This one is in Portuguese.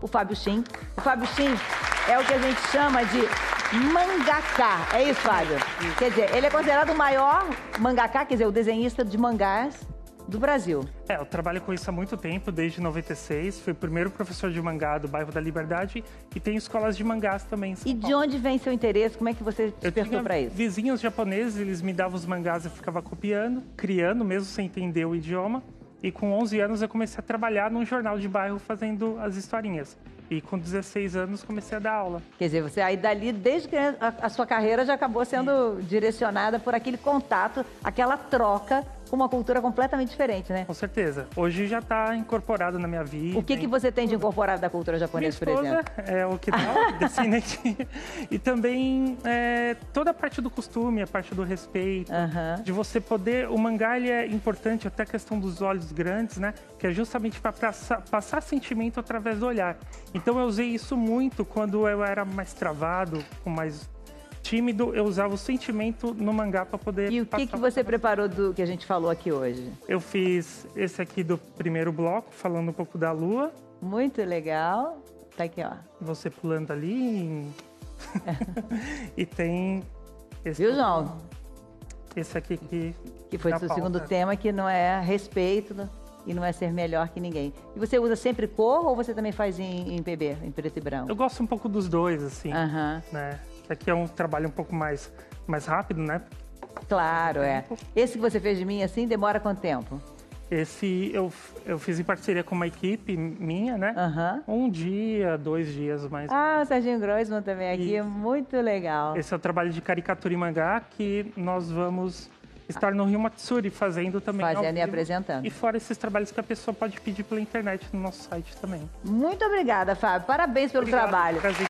o Fábio Shin. O Fábio Shin é o que a gente chama de mangaká. É isso, Fábio? Quer dizer, ele é considerado o maior mangaká, quer dizer, o desenhista de mangás do Brasil. Eu trabalho com isso há muito tempo, desde 96. Fui o primeiro professor de mangá do bairro da Liberdade e tenho escolas de mangás também em São Paulo. E de onde vem seu interesse? Como é que você despertou para isso? Vizinhos japoneses, eles me davam os mangás, eu ficava copiando, criando, mesmo sem entender o idioma. E com 11 anos eu comecei a trabalhar num jornal de bairro fazendo as historinhas. E com 16 anos comecei a dar aula. Quer dizer, você aí dali, desde que a sua carreira já acabou sendo direcionada por aquele contato, aquela troca com uma cultura completamente diferente, né? Com certeza. Hoje já está incorporado na minha vida. O que você tem de incorporado da cultura japonesa, por exemplo? Minha esposa é o que dá, descendente. E também toda a parte do costume, a parte do respeito, de você poder... O mangá, ele é importante, até a questão dos olhos grandes, né? Que é justamente para passar sentimento através do olhar. Então eu usei isso muito quando eu era mais travado, mais tímido, eu usava o sentimento no mangá para poder... E o que você preparou do que a gente falou aqui hoje? Eu fiz esse aqui do primeiro bloco, falando um pouco da lua. Muito legal. Tá aqui, ó. Você pulando ali. E tem... Esse Viu, João? Esse aqui que foi o segundo tema, que não é respeito e não é ser melhor que ninguém. E você usa sempre cor ou você também faz em PB, em preto e branco? Eu gosto um pouco dos dois, assim, né? Aqui é um trabalho um pouco mais rápido, né? Claro, é. Esse que você fez de mim, assim, demora quanto tempo? Esse eu fiz em parceria com uma equipe minha, né? 1 dia, 2 dias mais. Ah, o Serginho Groisman também aqui, muito legal. Esse é o trabalho de caricatura e mangá que nós vamos estar no Rio Matsuri fazendo também. Fazendo e apresentando. E fora esses trabalhos que a pessoa pode pedir pela internet no nosso site também. Muito obrigada, Fábio. Parabéns pelo trabalho. Prazer.